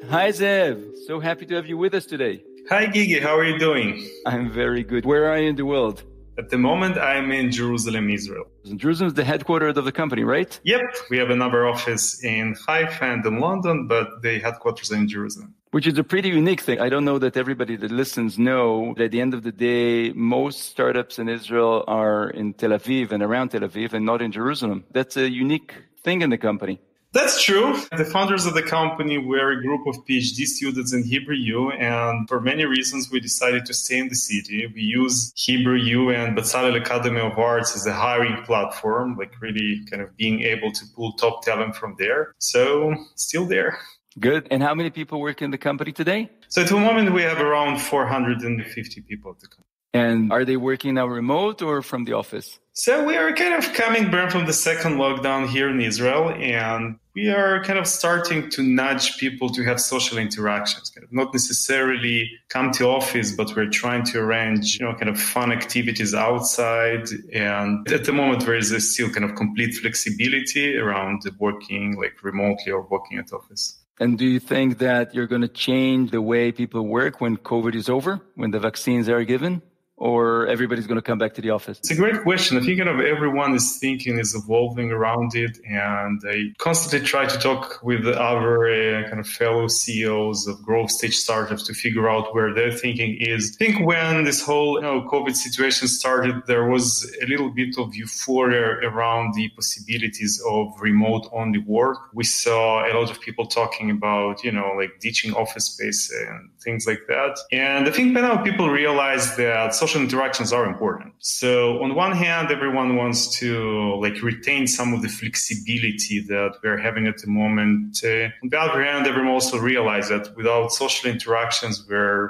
Hi, Zeev. So happy to have you with us today. Hi, Gigi. How are you doing? I'm very good. Where are you in the world? At the moment, I'm in Jerusalem, Israel. Jerusalem is the headquarters of the company, right? Yep. We have another office in Haifa and in London, but the headquarters are in Jerusalem. Which is a pretty unique thing. I don't know that everybody that listens know that at the end of the day, most startups in Israel are in Tel Aviv and around Tel Aviv and not in Jerusalem. That's a unique thing in the company. That's true. The founders of the company were a group of PhD students in Hebrew U, and for many reasons, we decided to stay in the city. We use Hebrew U and Brazilian Academy of Arts as a hiring platform, like really kind of being able to pull top talent from there. So still there. Good. And how many people work in the company today? So at the moment, we have around 450 people at the company. And are they working now remote or from the office? So we are kind of coming back from the second lockdown here in Israel, and we are kind of starting to nudge people to have social interactions, kind of not necessarily come to office, but we're trying to arrange, kind of fun activities outside. And at the moment, there is still kind of complete flexibility around working like remotely or working at office. And do you think that you're going to change the way people work when COVID is over, when the vaccines are given? Or everybody's going to come back to the office? It's a great question. I think kind of everyone is evolving around it. And I constantly try to talk with other kind of fellow CEOs of growth stage startups to figure out where their thinking is. I think when this whole COVID situation started, there was a little bit of euphoria around the possibilities of remote only work. We saw a lot of people talking about, like ditching office space and things like that. And I think by now people realize that social interactions are important. So on one hand, everyone wants to retain some of the flexibility that we're having at the moment. On the other hand, everyone also realizes that without social interactions, we're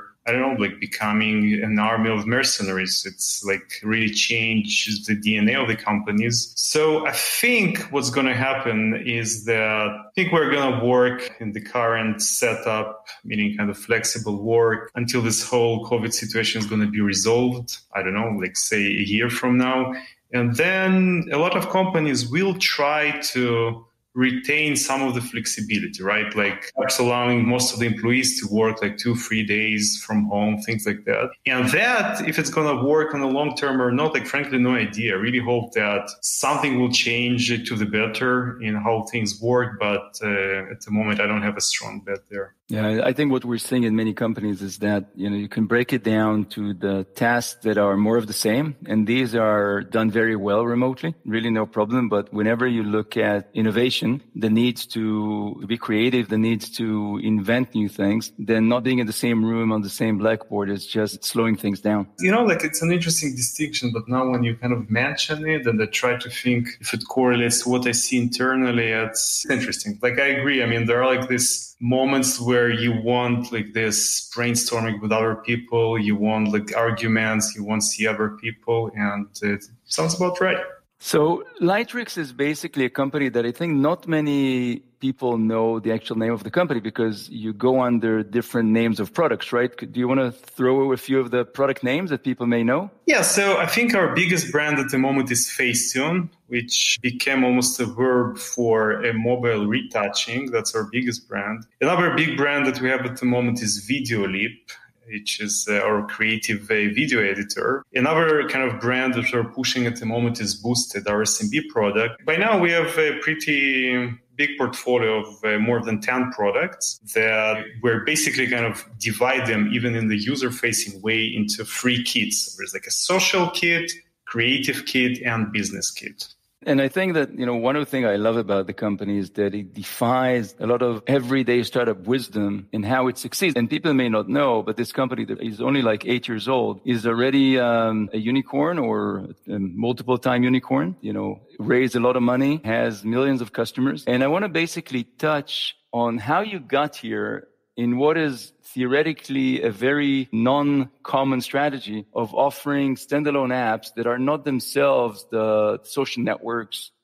becoming an army of mercenaries. It's really changes the DNA of the companies. So I think what's going to happen is that I think we're going to work in the current setup, meaning kind of flexible work until this whole COVID situation is going to be resolved. I don't know, say a year from now. And then a lot of companies will try to retain some of the flexibility, right? Perhaps allowing most of the employees to work 2-3 days from home, things like that. And that, if it's going to work on the long term or not, frankly, no idea. I really hope that something will change to the better in how things work. But at the moment, I don't have a strong bet there. Yeah, I think what we're seeing in many companies is that, you can break it down to the tasks that are more of the same. And these are done very well remotely, really no problem. But whenever you look at innovation, the needs to be creative, the needs to invent new things, then not being in the same room on the same blackboard is just slowing things down. It's an interesting distinction, but now when you kind of mention it and I try to think if it correlates to what I see internally, it's interesting. I agree. I mean, there are these moments where you want this brainstorming with other people, you want arguments, you want to see other people, and it sounds about right. So Lightricks is basically a company that I think not many people know the actual name of the company because you go under different names of products, right? Do you want to throw a few of the product names that people may know? Yeah, so I think our biggest brand at the moment is Facetune, which became almost a verb for a mobile retouching. That's our biggest brand. Another big brand that we have at the moment is Videolip, which is our creative video editor. Another kind of brand that we're pushing at the moment is Boosted, our SMB product. By now, we have a pretty big portfolio of more than 10 products that we're basically kind of divide them even in the user-facing way into 3 kits. There's a social kit, creative kit, and business kit. And I think that, one of the things I love about the company is that it defies a lot of everyday startup wisdom in how it succeeds. And people may not know, but this company that is only 8 years old is already a unicorn or a multiple-time unicorn, raised a lot of money, has millions of customers. And I want to basically touch on how you got here in what is theoretically a very non-common strategy of offering standalone apps that are not themselves the social networks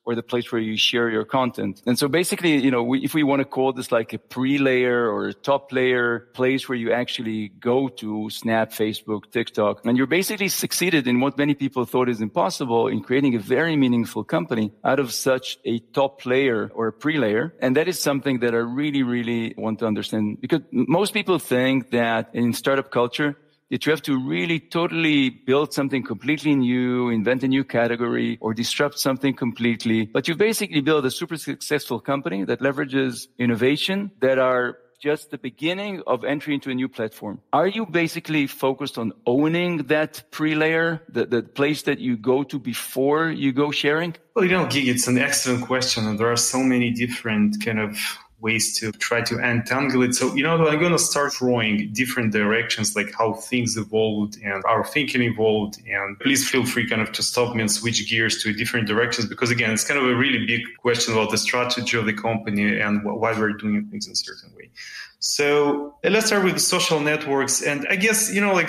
or the place where you share your content. And so basically, if we want to call this like a pre-layer or a top layer place where you actually go to Snap, Facebook, TikTok, and you're basically succeeded in what many people thought is impossible in creating a very meaningful company out of such a top layer or a pre-layer. And that is something that I really, really want to understand, because most people think that in startup culture, that you have to really totally build something completely new, invent a new category, or disrupt something completely. But you basically build a super successful company that leverages innovation that are just the beginning of entry into a new platform. Are you basically focused on owning that pre-layer, the place that you go to before you go sharing? Well, Gigi, it's an excellent question. And there are so many different kind of ways to try to untangle it. So, I'm going to start drawing different directions, like how things evolved and our thinking evolved. And please feel free kind of to stop me and switch gears to different directions, because again, it's kind of a really big question about the strategy of the company and why we're doing things in a certain way. So let's start with the social networks. And I guess,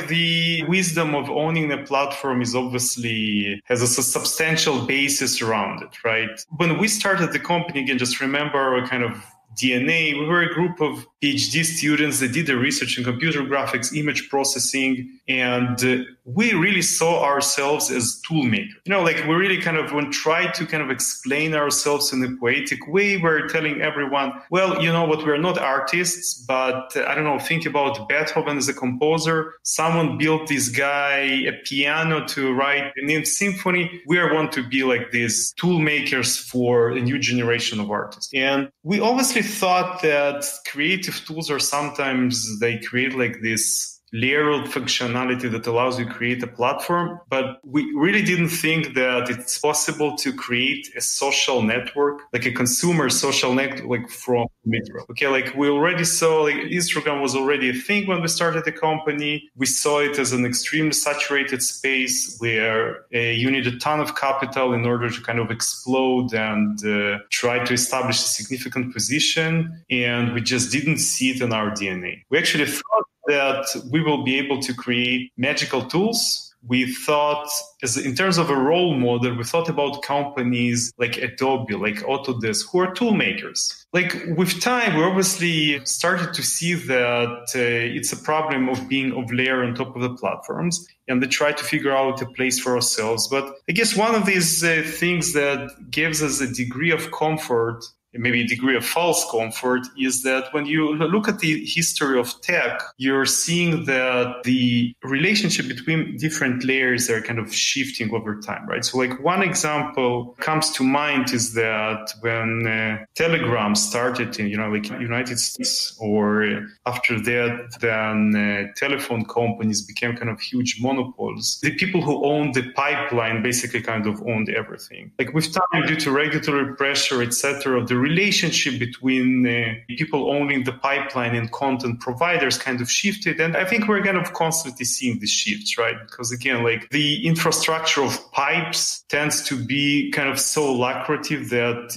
the wisdom of owning a platform is obviously has a substantial basis around it, right? When we started the company, again, just remember our kind of DNA. We were a group of PhD students that did the research in computer graphics, image processing, and we really saw ourselves as tool makers. We really kind of, when tried to kind of explain ourselves in a poetic way, we're telling everyone, well, we're not artists, but think about Beethoven as a composer. Someone built this guy a piano to write a new symphony. We want to be like these tool makers for a new generation of artists. And we obviously thought that creative tools are sometimes they create like this layered functionality that allows you to create a platform. But we really didn't think that it's possible to create a social network, like a consumer social network, like from Israel. Okay, we already saw Instagram was already a thing when we started the company. We saw it as an extremely saturated space where you need a ton of capital in order to kind of explode and try to establish a significant position. And we just didn't see it in our DNA. We actually thought that we will be able to create magical tools. We thought, in terms of a role model, we thought about companies like Adobe, like Autodesk, who are tool makers. With time, we obviously started to see that it's a problem of being of layer on top of the platforms, and they try to figure out a place for ourselves. But I guess one of these things that gives us a degree of comfort, maybe a degree of false comfort, is that when you look at the history of tech, you're seeing that the relationship between different layers are kind of shifting over time, right? So one example comes to mind is that when Telegram started in, United States, or after that, then telephone companies became kind of huge monopoles. The people who owned the pipeline basically kind of owned everything. With time, due to regulatory pressure, etc., the relationship between people owning the pipeline and content providers kind of shifted. And I think we're kind of constantly seeing these shifts, right? Because again, the infrastructure of pipes tends to be kind of so lucrative that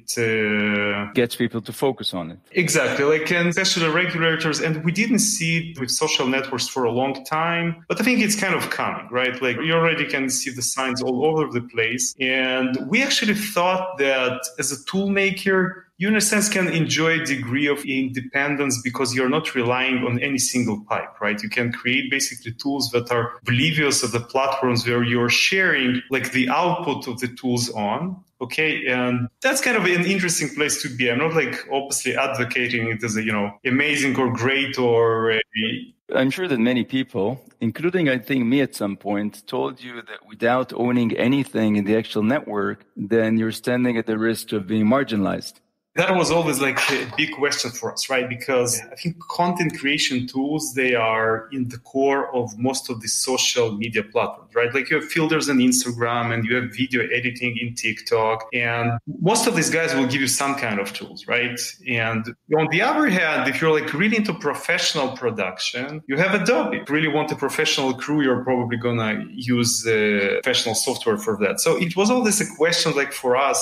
it gets people to focus on it. Exactly. And especially regulators. And we didn't see it with social networks for a long time, but I think it's kind of coming, right? You already can see the signs all over the place. And we actually thought that as a tool maker, you in a sense can enjoy a degree of independence because you're not relying on any single pipe, right? You can create basically tools that are oblivious of the platforms where you're sharing the output of the tools on. Okay, and that's kind of an interesting place to be. I'm not obviously advocating it as amazing or great or. I'm sure that many people, including I think me at some point, told you that without owning anything in the actual network, then you're standing at the risk of being marginalized. That was always a big question for us, right? Because I think content creation tools, they are in the core of most of the social media platforms, right? You have filters on Instagram and you have video editing in TikTok, and most of these guys will give you some kind of tools, right? And on the other hand, if you're really into professional production, you have Adobe. If you really want a professional crew, you're probably gonna use professional software for that. So it was always a question for us,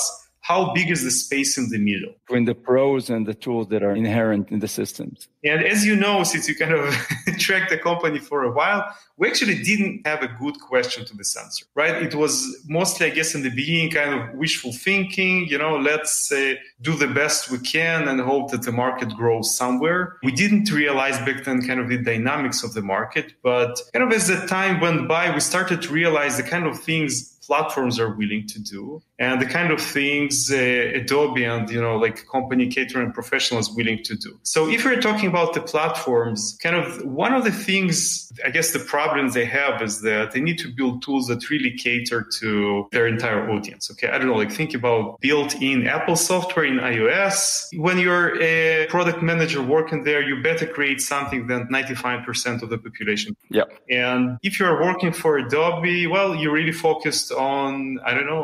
how big is the space in the middle? Between the pros and the tools that are inherent in the systems. And as you know, since you kind of tracked the company for a while, we actually didn't have a good question to this answer, right? It was mostly, I guess, in the beginning, kind of wishful thinking, let's do the best we can and hope that the market grows somewhere. We didn't realize back then kind of the dynamics of the market, but kind of as the time went by, we started to realize the kind of things platforms are willing to do and the kind of things Adobe and, like company catering professionals willing to do. So if we're talking about the platforms, kind of one of the things, I guess the problems they have is that they need to build tools that really cater to their entire audience. Okay. I don't know, like think about built-in Apple software in iOS. When you're a product manager working there, you better create something that 95% of the population. Yeah. And if you're working for Adobe, well, you're really focused on,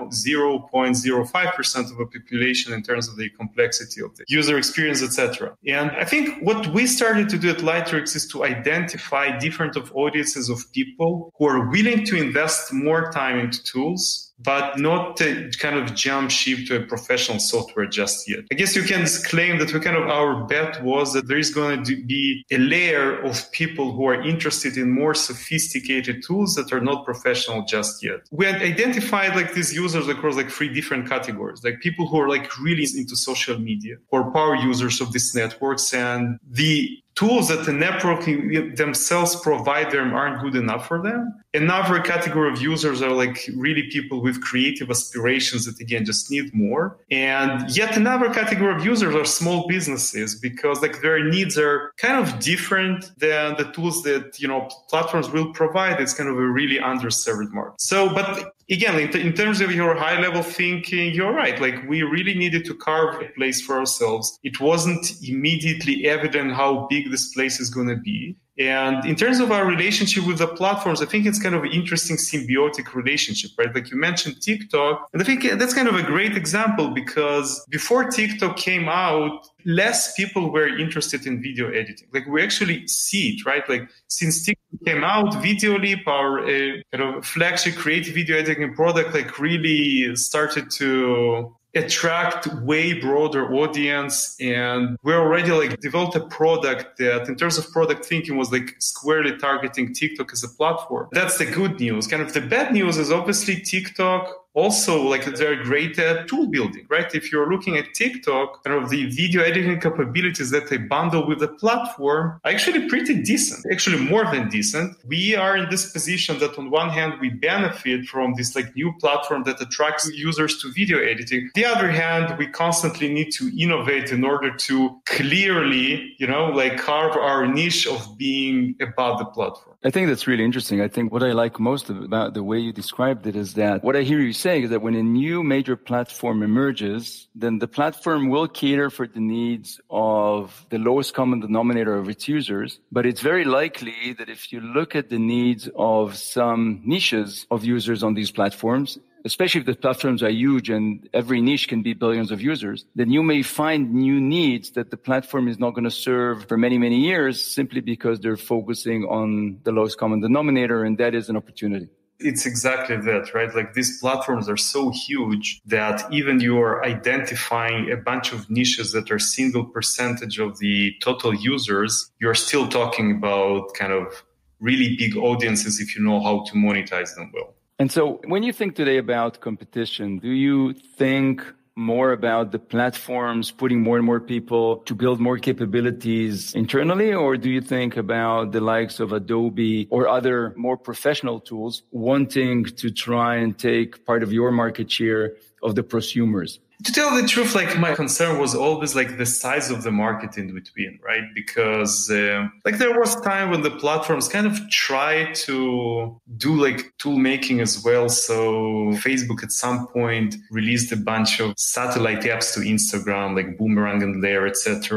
0.05% of the population in terms of the complexity of the user experience, etc. And I think what we started to do at Lightricks is to identify different audiences of people who are willing to invest more time into tools, but not to kind of jump ship to a professional software just yet. I guess you can claim that our bet was that there is going to be a layer of people who are interested in more sophisticated tools that are not professional just yet. We had identified like these users across like 3 different categories, like people who are like really into social media or power users of these networks, and the tools that the networking themselves provide them aren't good enough for them. Another category of users are like really people with creative aspirations that, again, just need more. And yet another category of users are small businesses because like their needs are kind of different than the tools that, platforms will provide. It's kind of a really underserved market. So, but again, in terms of your high level thinking, you're right. Like we really needed to carve a place for ourselves. It wasn't immediately evident how big this place is going to be. And in terms of our relationship with the platforms, I think it's kind of an interesting symbiotic relationship, right? Like you mentioned TikTok, and I think that's kind of a great example because before TikTok came out, less people were interested in video editing. Like we actually see it, right? Like since TikTok came out, VideoLeap, our kind of flagship creative video editing product, like really started to attract way broader audience. And we're already like developed a product that in terms of product thinking was like squarely targeting TikTok as a platform. That's the good news. Kind of the bad news is obviously TikTok also like they're great at tool building, right? If you're looking at TikTok, kind of the video editing capabilities that they bundle with the platform are actually pretty decent, actually more than decent. We are in this position that on one hand, we benefit from this like new platform that attracts users to video editing. On the other hand, we constantly need to innovate in order to clearly, like carve our niche of being above the platform. I think that's really interesting. I think what I like most about the way you described it is that what I hear you saying is that when a new major platform emerges, then the platform will cater for the needs of the lowest common denominator of its users. But it's very likely that if you look at the needs of some niches of users on these platforms, especially if the platforms are huge and every niche can be billions of users, then you may find new needs that the platform is not going to serve for many, many years simply because they're focusing on the lowest common denominator, and that is an opportunity. It's exactly that, right? Like these platforms are so huge that even you are identifying a bunch of niches that are single percentage of the total users, you're still talking about kind of really big audiences if you know how to monetize them well. And so when you think today about competition, do you think more about the platforms putting more and more people to build more capabilities internally? Or do you think about the likes of Adobe or other more professional tools wanting to try and take part of your market share of the prosumers? To tell the truth, like my concern was always like the size of the market in between, right? Because like there was time when the platforms kind of tried to do like tool making as well. So Facebook at some point released a bunch of satellite apps to Instagram, like Boomerang and Layer, etc.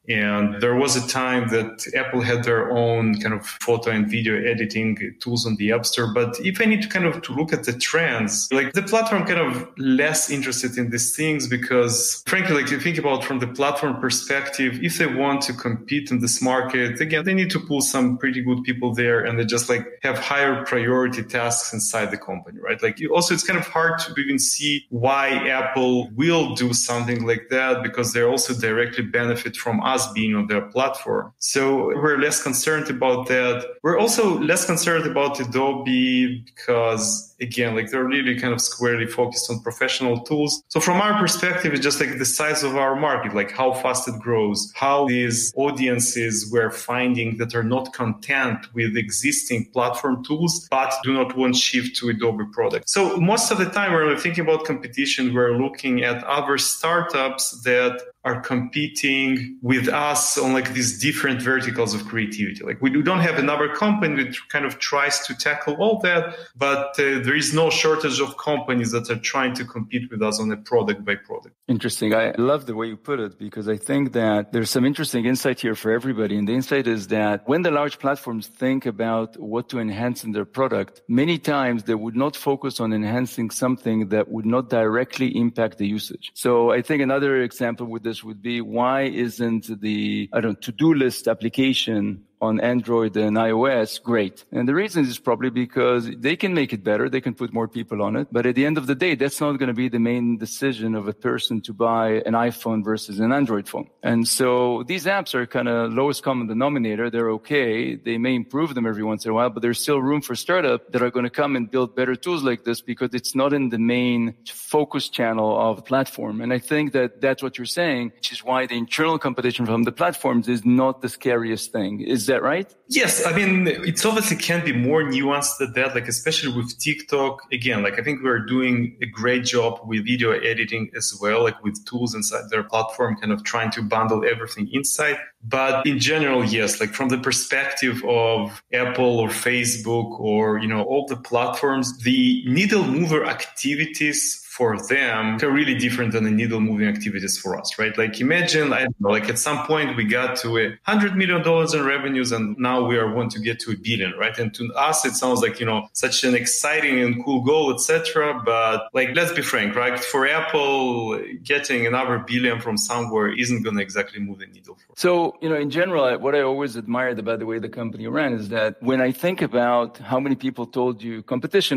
And there was a time that Apple had their own kind of photo and video editing tools on the App Store. But if I need to kind of to look at the trends, like the platform kind of less interested in these things because frankly, like you think about from the platform perspective, if they want to compete in this market, again, they need to pull some pretty good people there and they just like have higher priority tasks inside the company, right? Like also, it's kind of hard to even see why Apple will do something like that because they also directly benefit from us being on their platform. So we're less concerned about that. We're also less concerned about Adobe because, again, like they're really kind of squarely focused on professional tools. So from our perspective, it's just like the size of our market, like how fast it grows, how these audiences we're finding that are not content with existing platform tools, but do not want to shift to Adobe products. So most of the time when we're thinking about competition, we're looking at other startups that are competing with us on like these different verticals of creativity. Like we don't have another company that kind of tries to tackle all that, but there is no shortage of companies that are trying to compete with us on a product by product. Interesting. I love the way you put it because I think that there's some interesting insight here for everybody. And the insight is that when the large platforms think about what to enhance in their product, many times they would not focus on enhancing something that would not directly impact the usage. So I think another example with this would be why isn't the, to-do list application on Android and iOS great? And the reason is probably because they can make it better. They can put more people on it. But at the end of the day, that's not going to be the main decision of a person to buy an iPhone versus an Android phone. And so these apps are kind of lowest common denominator. They're okay. They may improve them every once in a while, but there's still room for startups that are going to come and build better tools like this because it's not in the main focus channel of the platform. And I think that that's what you're saying, which is why the internal competition from the platforms is not the scariest thing. Is that right? Yes. I mean, it's obviously can be more nuanced than that, like especially with TikTok. Again, like I think we're doing a great job with video editing as well, like with tools inside their platform, kind of trying to bundle everything inside. But in general, yes, like from the perspective of Apple or Facebook or, all the platforms, the needle mover activities for them are really different than the needle moving activities for us, right? Like imagine, I don't know, like at some point we got to $100 million in revenues and now we want to get to $1 billion, right? And to us, it sounds like, such an exciting and cool goal, etc. But like, let's be frank, right? For Apple, getting another $1 billion from somewhere isn't going to exactly move the needle for us. So, in general, what I always admired about the way the company ran is that when I think about how many people told you competition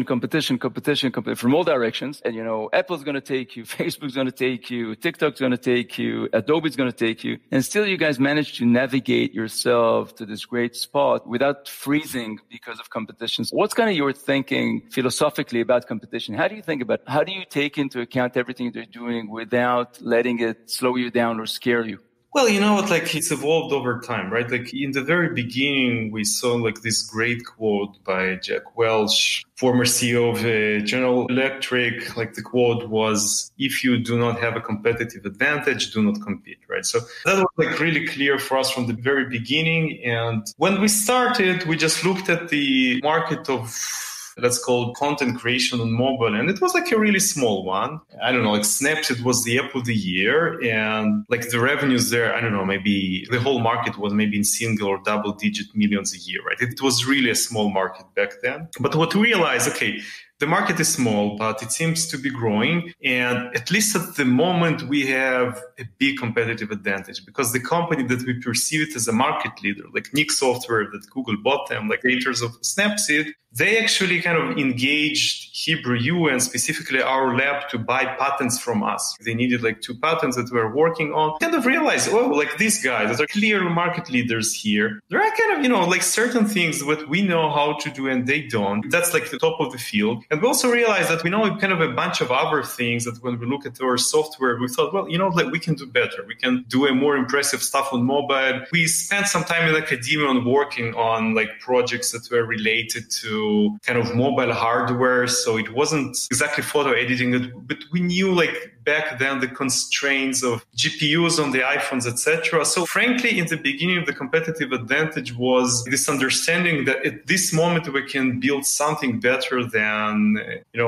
from all directions, and, Apple's going to take you, Facebook's going to take you, TikTok's going to take you, Adobe's going to take you. And still you guys managed to navigate yourself to this great spot without freezing because of competition. So what's kind of your thinking philosophically about competition? How do you think about it? How do you take into account everything they're doing without letting it slow you down or scare you? Well, you know what, like it's evolved over time, right? Like in the very beginning, we saw like this great quote by Jack Welch, former CEO of General Electric. Like the quote was, if you do not have a competitive advantage, do not compete, right? So that was like really clear for us from the very beginning. And when we started, we just looked at the market of, let's call it content creation on mobile. And it was like a really small one. I don't know, like Snapchat was the app of the year. And like the revenues there, I don't know, maybe the whole market was maybe in single or double digit millions a year, right? It was really a small market back then. But what we realized, okay, the market is small, but it seems to be growing. And at least at the moment, we have a big competitive advantage because the company that we perceive it as a market leader, like Nick Software that Google bought them, like creators of Snapseed, they actually kind of engaged Hebrew and specifically our lab to buy patents from us. They needed like 2 patents that we were working on. Kind of realized, like these guys that are clear market leaders here, there are kind of, like certain things that we know how to do and they don't. That's like the top of the field. And we also realized that we know kind of a bunch of other things that when we look at our software, we thought, well, like we can do better. We can do a more impressive stuff on mobile. We spent some time in academia on working on like projects that were related to kind of mobile hardware. So it wasn't exactly photo editing, but we knew like back then the constraints of GPUs on the iPhones, etc. So frankly, in the beginning, the competitive advantage was this understanding that at this moment we can build something better than,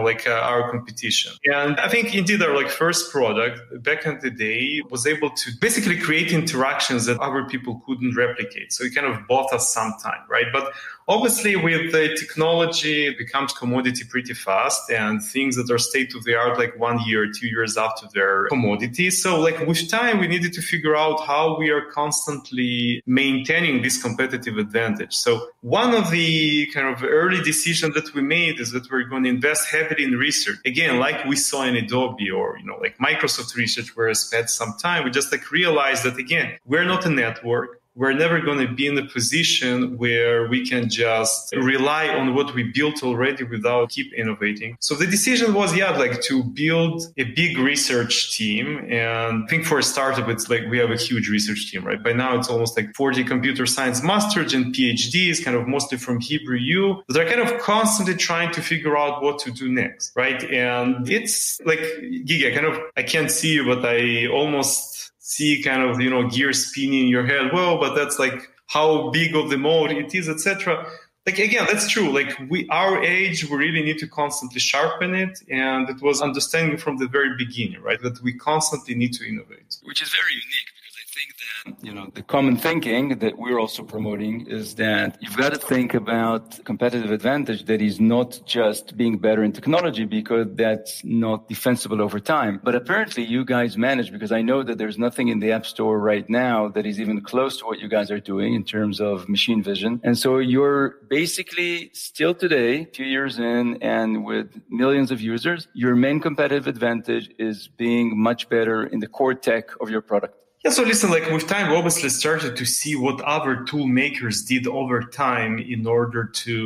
our competition. And I think indeed our first product back in the day was able to basically create interactions that other people couldn't replicate. So it kind of bought us some time, right? But obviously, with the technology, it becomes commodity pretty fast, and things that are state of the art, 1 year, 2 years after their commodity. So, with time, we needed to figure out how we are constantly maintaining this competitive advantage. So, one of the kind of early decisions that we made is that we're going to invest heavily in research. Again, like we saw in Adobe or Microsoft Research, where I spent some time, we just realized that again, we're not a network. We're never going to be in a position where we can just rely on what we built already without keep innovating. So the decision was, to build a big research team. And I think for a startup, it's we have a huge research team, right? By now, it's almost 40 computer science masters and PhDs, kind of mostly from Hebrew U, that are kind of constantly trying to figure out what to do next, right? And it's Gigi, I can't see you, but I almost see kind of, gears spinning in your head. Whoa, but that's how big of the moat it is, etc. Again, that's true. Our age, we really need to constantly sharpen it. And it was understanding from the very beginning, right? That we constantly need to innovate. Which is very unique. I think that, the common thinking that we're also promoting is that you've got to think about competitive advantage that is not just being better in technology, because that's not defensible over time. But apparently you guys manage, because I know that there's nothing in the App Store right now that is even close to what you guys are doing in terms of machine vision. And so you're basically still today, 2 years in and with millions of users, your main competitive advantage is being much better in the core tech of your product. Yeah, so listen, with time, we obviously started to see what other tool makers did over time in order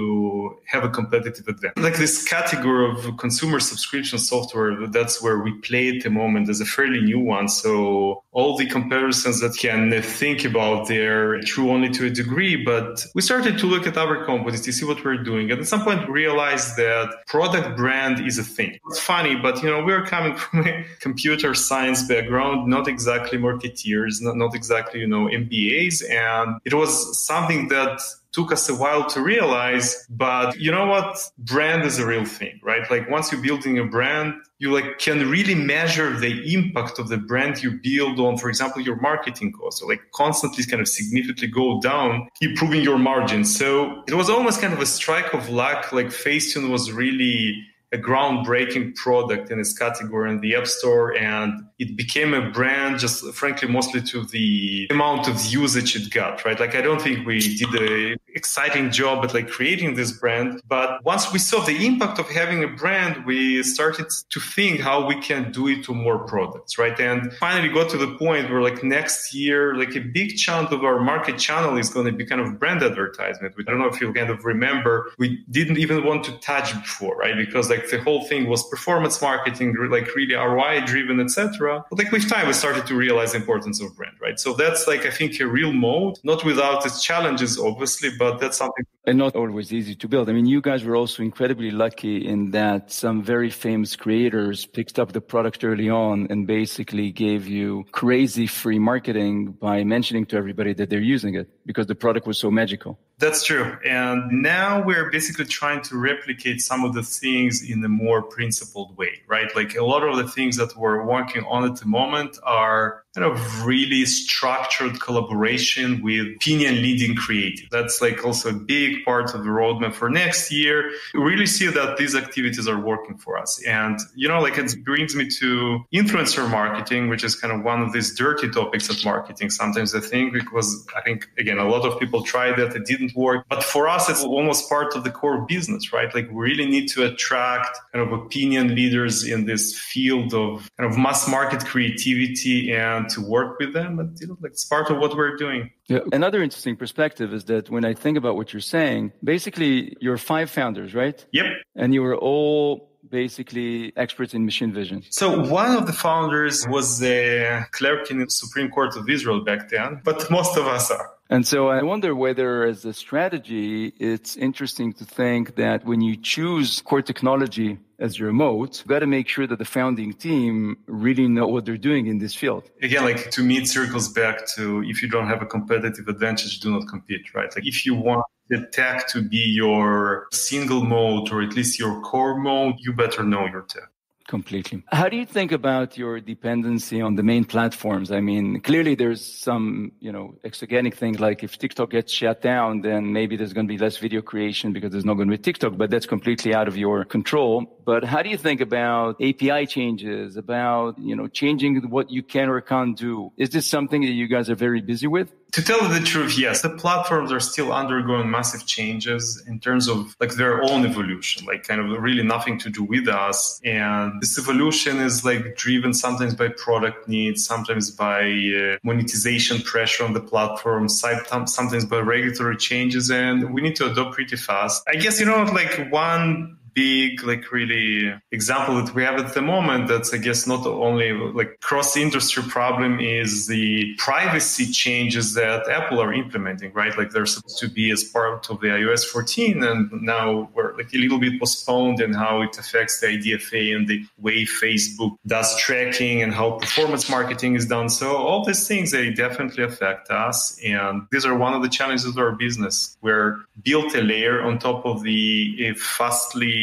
to have a competitive advantage. This category of consumer subscription software, that's where we play at the moment, is a fairly new one. So all the comparisons that can think about, they're true only to a degree, but we started to look at other companies to see what we're doing. And at some point, we realized that product brand is a thing. It's funny, but, we're coming from a computer science background, not exactly marketing. Not exactly, MBAs. And it was something that took us a while to realize, but you know what? Brand is a real thing, right? Once you're building a brand, you can really measure the impact of the brand you build on, for example, your marketing costs. So constantly kind of significantly go down, improving your margins. So it was almost kind of a strike of luck. Facetune was really a groundbreaking product in its category in the App Store, and it became a brand just frankly mostly to the amount of usage it got, right? I don't think we did an exciting job at creating this brand, but once we saw the impact of having a brand, we started to think how we can do it to more products, right? And finally got to the point where next year, a big chunk of our market channel is going to be kind of brand advertisement. I don't know if you kind of remember, we didn't even want to touch before, right? Because the whole thing was performance marketing, really ROI driven, etc. But with time, we started to realize the importance of brand, right? So that's I think a real mode, not without its challenges, obviously, but that's something. And not always easy to build. I mean, you guys were also incredibly lucky in that some very famous creators picked up the product early on and basically gave you crazy free marketing by mentioning to everybody that they're using it because the product was so magical. That's true. And now we're basically trying to replicate some of the things in a more principled way, right? A lot of the things that we're working on at the moment are kind of really structured collaboration with opinion leading creative. That's also a big part of the roadmap for next year. We really see that these activities are working for us. And, it brings me to influencer marketing, which is kind of one of these dirty topics of marketing. Sometimes I think, because I think, again, a lot of people tried that, it didn't work. But for us, it's almost part of the core business, right? We really need to attract kind of opinion leaders in this field of kind of mass market creativity and to work with them. And, it's part of what we're doing. Yeah. Another interesting perspective is that when I think about what you're saying, basically you're 5 founders, right? Yep. And you were all basically experts in machine vision. So one of the founders was a clerk in the Supreme Court of Israel back then, but most of us are. And so I wonder whether as a strategy, it's interesting to think that when you choose core technology as your moat, you've got to make sure that the founding team really know what they're doing in this field. Again, like to me, it circles back to if you don't have a competitive advantage, do not compete, right? Like if you want the tech to be your single moat or at least your core moat, you better know your tech. Completely. How do you think about your dependency on the main platforms? I mean, clearly there's some, exogenic things like if TikTok gets shut down, then maybe there's going to be less video creation because there's not going to be TikTok, but that's completely out of your control. But how do you think about API changes, about, changing what you can or can't do? Is this something that you guys are very busy with? To tell the truth, yes, the platforms are still undergoing massive changes in terms of like their own evolution, like kind of really nothing to do with us. And this evolution is like driven sometimes by product needs, sometimes by monetization pressure on the platform, sometimes by regulatory changes. And we need to adopt pretty fast. I guess, like one big, like really example that we have at the moment that's, I guess, not only like cross-industry problem is the privacy changes that Apple are implementing, right? Like they're supposed to be as part of the iOS 14 and now we're like a little bit postponed in how it affects the IDFA and the way Facebook does tracking and how performance marketing is done. So all these things, they definitely affect us. And these are one of the challenges of our business. We're built a layer on top of the fastly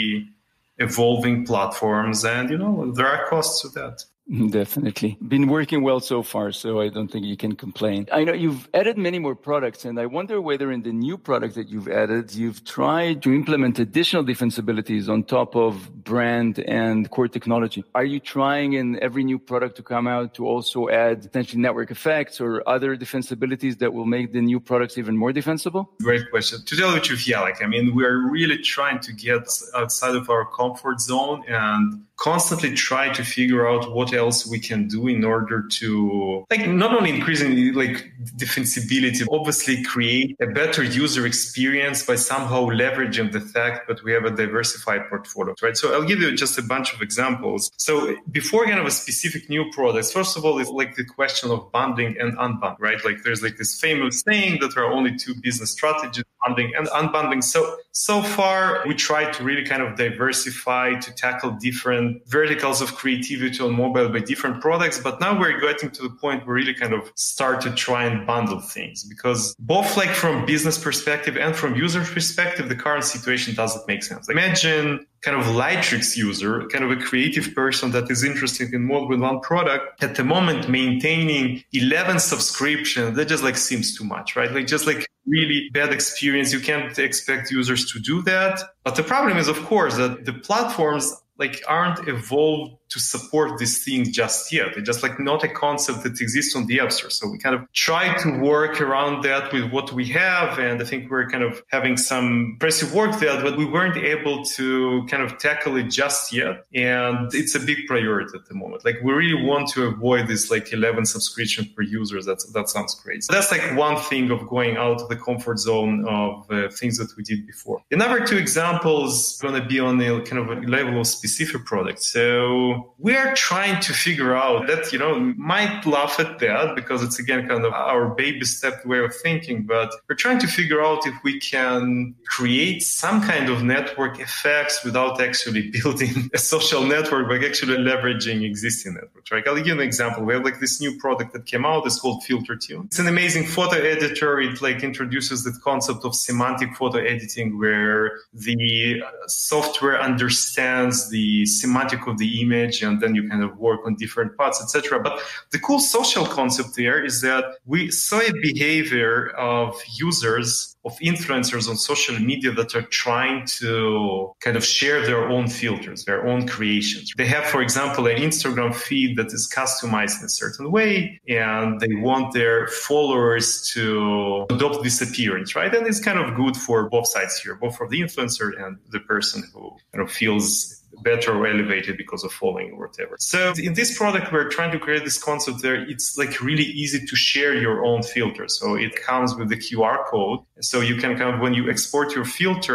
evolving platforms, and there are costs to that. Definitely. Been working well so far, so I don't think you can complain. I know you've added many more products, and I wonder whether in the new products that you've added, you've tried to implement additional defensibilities on top of brand and core technology. Are you trying in every new product to come out to also add potentially network effects or other defensibilities that will make the new products even more defensible? Great question. To tell the truth, yeah, we're really trying to get outside of our comfort zone and constantly try to figure out what else we can do in order to not only increasing defensibility, obviously create a better user experience by somehow leveraging the fact that we have a diversified portfolio, right? So I'll give you just a bunch of examples. So before kind of a specific new products, first of all, it's like the question of bundling and unbundling, right? Like there's like this famous saying that there are only two business strategies, bundling and unbundling. So far, we try to really kind of diversify to tackle different verticals of creativity on mobile by different products. But now we're getting to the point where we really kind of start to try and bundle things because both like from business perspective and from user perspective, the current situation doesn't make sense. Imagine kind of Lightricks user, kind of a creative person that is interested in more than one product at the moment, maintaining 11 subscriptions. That just seems too much, right? Really bad experience. You can't expect users to do that. But the problem is, of course, that the platforms aren't evolved to support these things just yet. It's just not a concept that exists on the App Store. So we kind of try to work around that with what we have. And I think we're kind of having some impressive work there, but we weren't able to kind of tackle it just yet. And it's a big priority at the moment. We really want to avoid this 11 subscription per user. That sounds great. So that's one thing of going out of the comfort zone of things that we did before. Another two examples going to be on the kind of a level of specific products. So we are trying to figure out that, might laugh at that because it's again kind of our baby step way of thinking, but we're trying to figure out if we can create some kind of network effects without actually building a social network, but actually leveraging existing networks, right? I'll give you an example. We have this new product that came out. It's called FilterTune. It's an amazing photo editor. It introduces the concept of semantic photo editing where the software understands the semantic of the image and then you kind of work on different parts, etc. But the cool social concept there is that we saw a behavior of users, of influencers on social media that are trying to kind of share their own filters, their own creations. They have, for example, an Instagram feed that is customized in a certain way, and they want their followers to adopt this appearance, right? And it's kind of good for both sides here, both for the influencer and the person who kind of feels better or elevated because of following or whatever. So in this product, we're trying to create this concept there. It's really easy to share your own filter. So it comes with the QR code. So you can when you export your filter,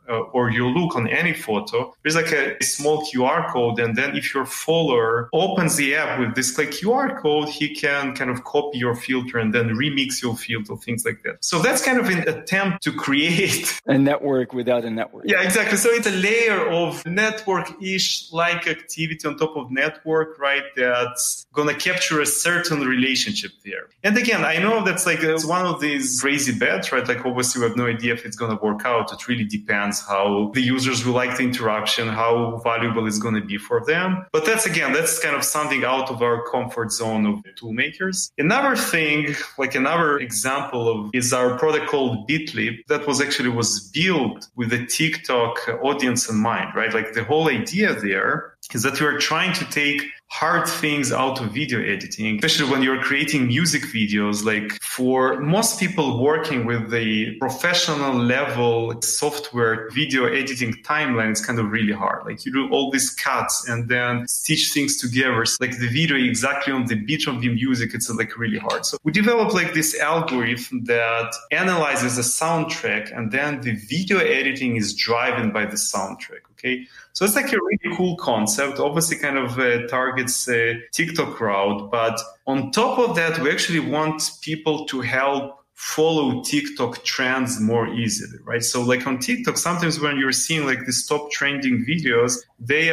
or your look on any photo, there's like a small QR code. And then if your follower opens the app with this like QR code, he can kind of copy your filter and then remix your filter, things like that. So that's kind of an attempt to create a network without a network. Yeah, exactly. So it's a layer of network-ish like activity on top of network, right? That's going to capture a certain relationship there. And again, I know that's like it's one of these crazy bets, right? Like obviously we have no idea if it's going to work out. It really depends how the users will like the interaction, how valuable it's going to be for them. But that's kind of something out of our comfort zone of tool makers. Another thing, like another example of is our product called Bitly that was built with the TikTok audience in mind, right? Like the whole idea there is that you are trying to take hard things out of video editing, especially when you're creating music videos. Like for most people working with the professional level software, video editing timeline is kind of really hard. Like you do all these cuts and then stitch things together. So like the video exactly on the beat of the music, it's like really hard. So we developed like this algorithm that analyzes a soundtrack and then the video editing is driven by the soundtrack. Okay. So it's like a really cool concept, obviously kind of targets TikTok crowd. But on top of that, we actually want people to help follow TikTok trends more easily, right? So like on TikTok, sometimes when you're seeing like these top trending videos, they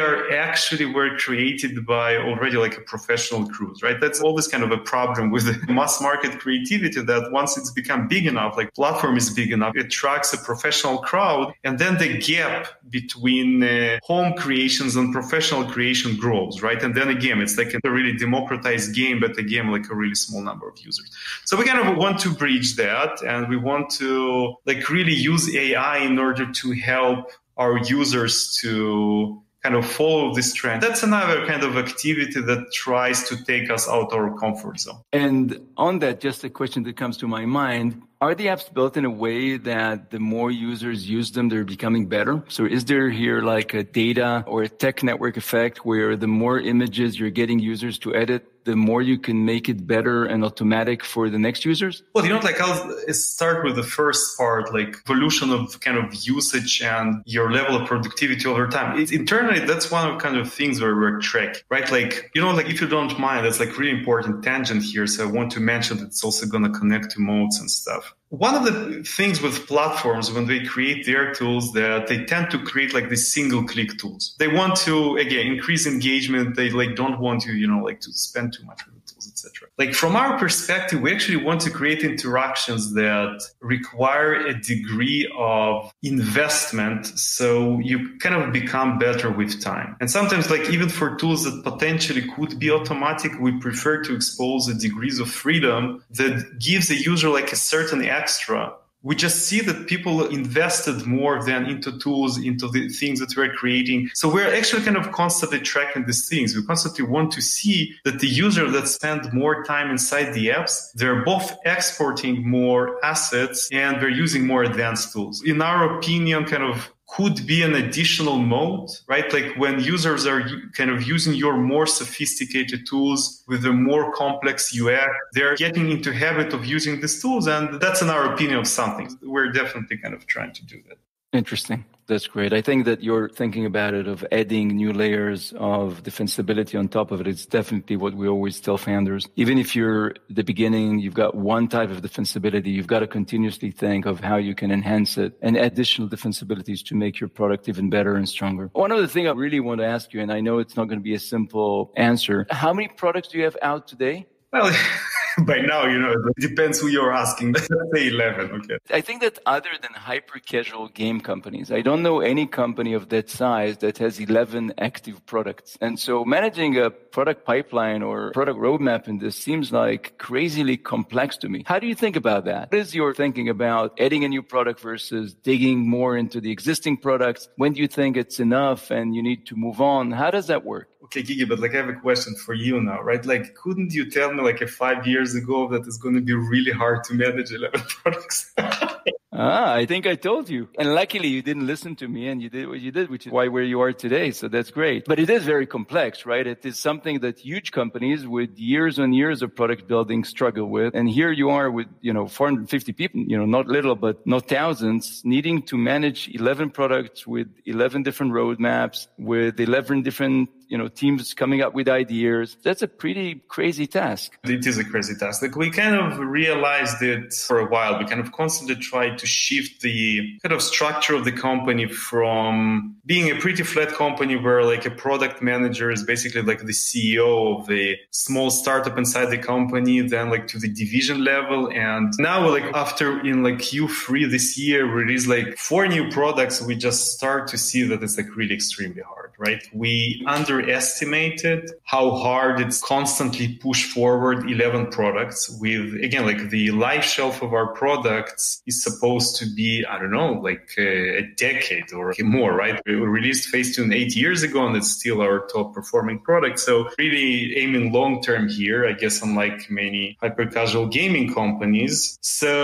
were created by already like a professional crews, right? That's always kind of a problem with the mass market creativity that once it's become big enough, like platform is big enough, it attracts a professional crowd. And then the gap between home creations and professional creation grows, right? And then again, it's like a really democratized game, but again, like a really small number of users. So we kind of want to bridge that, and we want to like really use AI in order to help our users to kind of follow this trend. That's another kind of activity that tries to take us out our comfort zone. And on that, just a question that comes to my mind, are the apps built in a way that the more users use them, they're becoming better? So is there here like a data or a tech network effect where the more images you're getting users to edit, the more you can make it better and automatic for the next users? Well, like I'll start with the first part, like evolution of kind of usage and your level of productivity over time. Internally, that's one of kind of things where we're tracking, right? Like, like if you don't mind, that's like really important tangent here. So I want to mention that it's also going to connect to modes and stuff. One of the things with platforms when they create their tools that they tend to create like these single click tools. They want to, again, increase engagement. They like don't want to, like to spend too much with the tools, etc. Like from our perspective, we actually want to create interactions that require a degree of investment. So you kind of become better with time. And sometimes like even for tools that potentially could be automatic, we prefer to expose the degrees of freedom that gives the user like a certain extra. We just see that people invested more than into tools, into the things that we're creating. So we're actually kind of constantly tracking these things. We constantly want to see that the user that spend more time inside the apps, they're both exporting more assets and they're using more advanced tools. In our opinion, kind of could be an additional mode, right? Like when users are kind of using your more sophisticated tools with a more complex UX, they're getting into habit of using these tools. And that's in our opinion of something. We're definitely kind of trying to do that. Interesting. That's great. I think that you're thinking about it of adding new layers of defensibility on top of it. It's definitely what we always tell founders. Even if you're at the beginning, you've got one type of defensibility, you've got to continuously think of how you can enhance it and additional defensibilities to make your product even better and stronger. One other thing I really want to ask you, and I know it's not going to be a simple answer. How many products do you have out today? Well, by now, it depends who you're asking. Let's say 11, okay. I think that other than hyper-casual game companies, I don't know any company of that size that has 11 active products. And so managing a product pipeline or product roadmap in this seems like crazily complex to me. How do you think about that? What is your thinking about adding a new product versus digging more into the existing products? When do you think it's enough and you need to move on? How does that work? Okay, Gigi, but like I have a question for you now, right? Like, couldn't you tell me like 5 years ago that it's going to be really hard to manage 11 products? I think I told you. And luckily you didn't listen to me and you did what you did, which is why where you are today. So that's great. But it is very complex, right? It is something that huge companies with years and years of product building struggle with. And here you are with, 450 people, not little, but not thousands, needing to manage 11 products with 11 different roadmaps, with 11 different teams coming up with ideas. That's a pretty crazy task. It is a crazy task. Like we kind of realized it for a while. We kind of constantly tried to shift the kind of structure of the company from being a pretty flat company where like a product manager is basically like the CEO of a small startup inside the company, then like to the division level. And now like after in like Q3 this year, we released like 4 new products. We just start to see that it's like really extremely hard, right? We underestimated how hard it's constantly push forward 11 products with, again, like the life shelf of our products is supposed to be, I don't know, like a decade or more, right? We released Facetune 8 years ago and it's still our top performing product. So really aiming long term here, I guess, unlike many hyper casual gaming companies.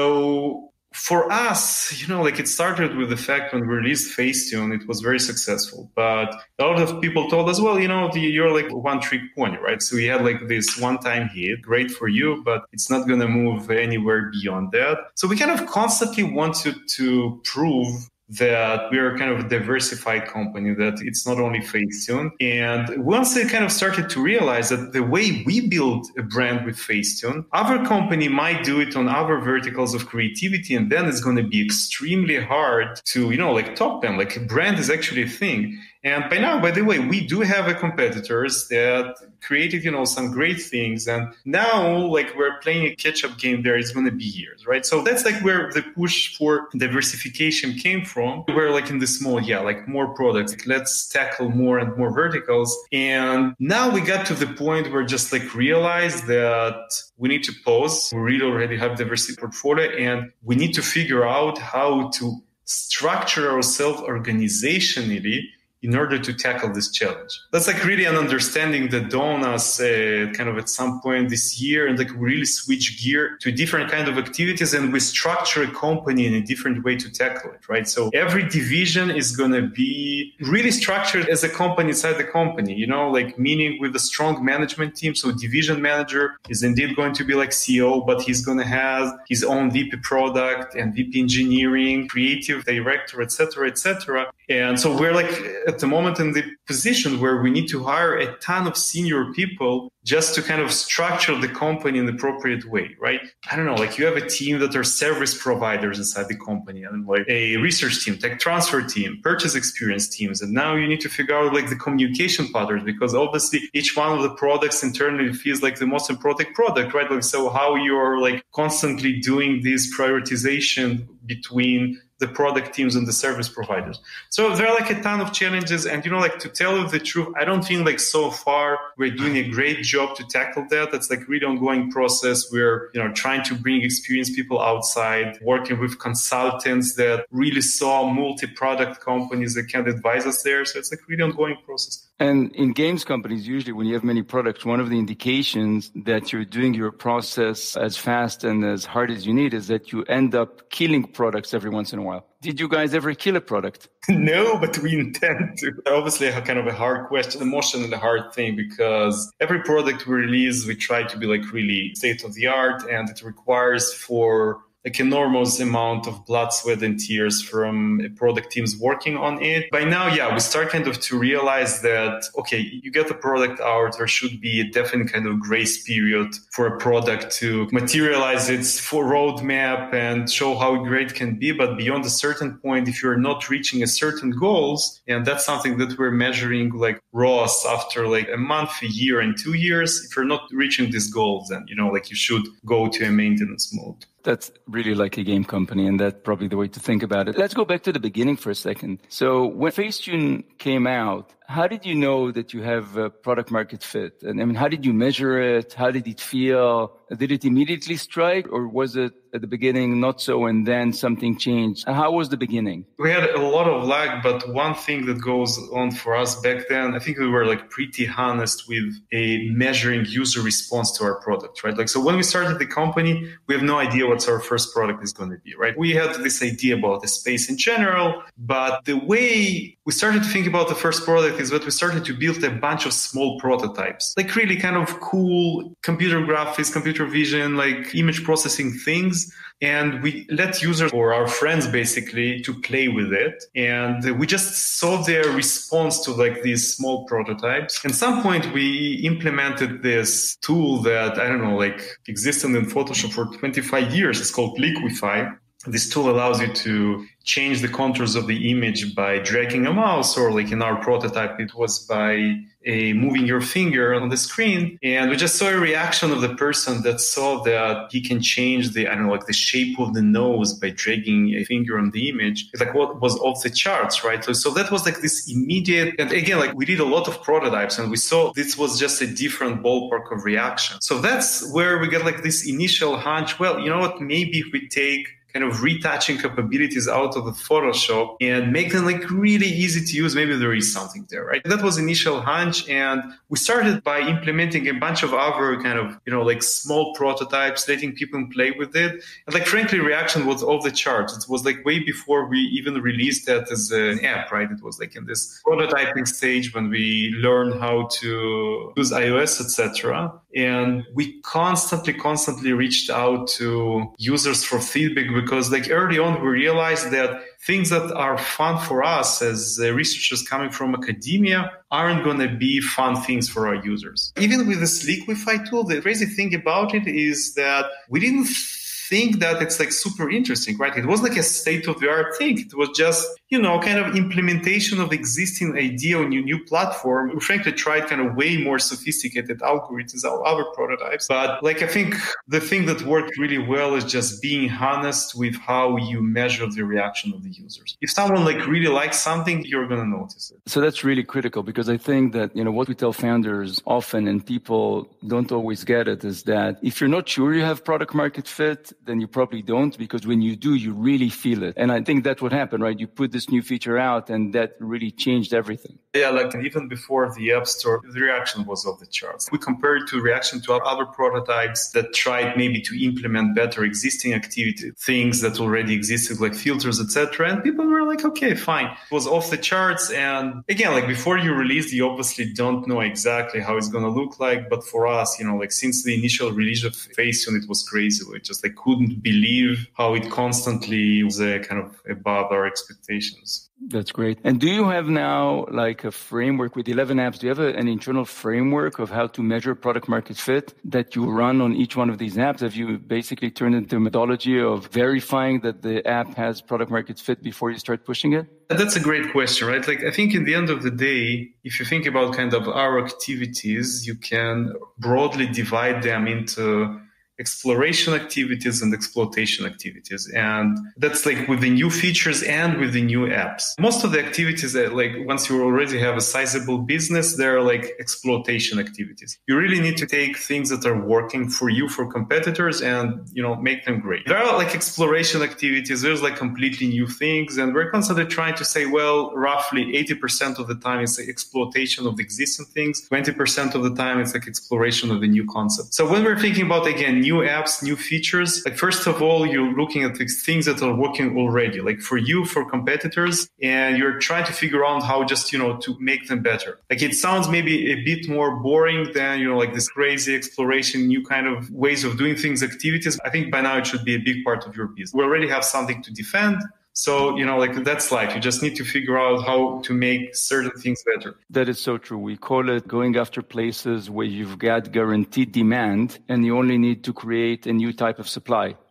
So for us, like it started with the fact when we released Facetune, it was very successful. But a lot of people told us, well, you're like one trick pony, right? So we had like this one-time hit, great for you, but it's not going to move anywhere beyond that. So we kind of constantly wanted to prove that we are kind of a diversified company, that it's not only Facetune. And once they kind of started to realize that the way we build a brand with Facetune, other company might do it on other verticals of creativity, and then it's going to be extremely hard to, like top them. Like a brand is actually a thing. And by now, by the way, we do have competitors that created, some great things. And now, like, we're playing a catch-up game there. It's going to be years, right? So that's like where the push for diversification came from. We're like in the small, like more products. Let's tackle more and more verticals. And now we got to the point where just like realized that we need to pause. We really already have diversity portfolio and we need to figure out how to structure ourselves organizationally in order to tackle this challenge. That's like really an understanding that dawned us kind of at some point this year, and like really switch gear to different kind of activities, and we structure a company in a different way to tackle it, right? So every division is going to be really structured as a company inside the company, like meaning with a strong management team. So division manager is indeed going to be like CEO, but he's going to have his own VP product and VP engineering, creative director, etc., etc. And so we're like at the moment in the position where we need to hire a ton of senior people just to kind of structure the company in the appropriate way, right? I don't know, like you have a team that are service providers inside the company and like a research team, tech transfer team, purchase experience teams. And now you need to figure out like the communication patterns, because obviously each one of the products internally feels like the most important product, right? Like, so how you're like constantly doing this prioritization between the product teams and the service providers. So there are like a ton of challenges. And, like to tell you the truth, I don't think like so far we're doing a great job to tackle that. That's like really ongoing process. We're, trying to bring experienced people outside, working with consultants that really saw multi-product companies that can advise us there. So it's like really ongoing process. And in games companies, usually when you have many products, one of the indications that you're doing your process as fast and as hard as you need is that you end up killing products every once in a while. Did you guys ever kill a product? No, but we intend to. Obviously, a kind of a hard question, emotionally hard thing, because every product we release, we try to be like really state of the art, and it requires for like enormous amount of blood, sweat, and tears from product teams working on it. By now, we start kind of to realize that, okay, you get the product out, there should be a definite kind of grace period for a product to materialize its full roadmap and show how great it can be. But beyond a certain point, if you're not reaching a certain goals, and that's something that we're measuring like ROAS after like a month, a year, and 2 years, if you're not reaching these goals, then, like you should go to a maintenance mode. That's really like a game company, and that's probably the way to think about it. Let's go back to the beginning for a second. So when Facetune came out, How did you know that you have a product market fit? And I mean, how did you measure it? How did it feel? Did it immediately strike, or was it at the beginning not so and then something changed? How was the beginning? We had a lot of lag, but one thing that goes on for us back then, I think we were like pretty honest with measuring user response to our product, right? Like, so when we started the company, we have no idea what our first product is going to be, right? We had this idea about the space in general, but the way we started to think about the first product is that we started to build a bunch of small prototypes, like really kind of cool computer graphics, computer vision, like image processing things. And we let users or our friends basically to play with it. And we just saw their response to like these small prototypes. At some point, we implemented this tool that, I don't know, like existed in Photoshop for 25 years. It's called Liquify. This tool allows you to change the contours of the image by dragging a mouse, or like in our prototype, it was by moving your finger on the screen. And we just saw a reaction of the person that saw that he can change the, I don't know, like the shape of the nose by dragging a finger on the image. It's like what was off the charts, right? So that was like this immediate, and again, like we did a lot of prototypes and we saw this was just a different ballpark of reaction. So that's where we get like this initial hunch. Well, you know what, maybe if we take kind of retouching capabilities out of the Photoshop and make them like really easy to use, maybe there is something there, right? That was initial hunch. And we started by implementing a bunch of other kind of, you know, like small prototypes, letting people play with it. And like, frankly, reaction was off the charts. It was like way before we even released that as an app, right? It was like in this prototyping stage when we learned how to use iOS, etc. And we constantly reached out to users for feedback, because like early on, we realized that things that are fun for us as researchers coming from academia aren't going to be fun things for our users. Even with this Liquify tool, the crazy thing about it is that we didn't think that it's like super interesting, right? It was like a state-of-the-art thing. It was just, you know, kind of implementation of existing idea on your new platform. We frankly tried kind of way more sophisticated algorithms, our other prototypes. But like, I think the thing that worked really well is just being honest with how you measure the reaction of the users. If someone like really likes something, you're going to notice it. So that's really critical, because I think that, you know, what we tell founders often, and people don't always get it, is that if you're not sure you have product market fit, then you probably don't, because when you do, you really feel it. And I think that's what happened, right? You put this new feature out and that really changed everything. Yeah, like even before the App Store, the reaction was off the charts. We compared to reaction to our other prototypes that tried maybe to implement better existing activity, things that already existed, like filters, etc. And people were like, okay, fine. It was off the charts. And again, like before you release, you obviously don't know exactly how it's going to look like. But for us, you know, like since the initial release of Facetune, it was crazy. We just like couldn't believe how it constantly was kind of above our expectations. That's great. And do you have now like a framework with 11 apps? Do you have an internal framework of how to measure product market fit that you run on each one of these apps? Have you basically turned into a methodology of verifying that the app has product market fit before you start pushing it? That's a great question, right? Like, I think in the end of the day, if you think about kind of our activities, you can broadly divide them into exploration activities and exploitation activities. And that's like with the new features and with the new apps. Most of the activities that like once you already have a sizable business, they're like exploitation activities. You really need to take things that are working for you, for competitors, and, you know, make them great. There are like exploration activities. There's like completely new things. And we're constantly trying to say, well, roughly 80% of the time it's like exploitation of the existing things. 20% of the time it's like exploration of the new concept. So when we're thinking about, again, new apps, new features, like first of all, you're looking at the things that are working already, like for you, for competitors, and you're trying to figure out how just, you know, to make them better. Like it sounds maybe a bit more boring than, you know, like this crazy exploration, new kind of ways of doing things, activities. I think by now it should be a big part of your business. We already have something to defend. So, you know, like that's life. You just need to figure out how to make certain things better. That is so true. We call it going after places where you've got guaranteed demand and you only need to create a new type of supply.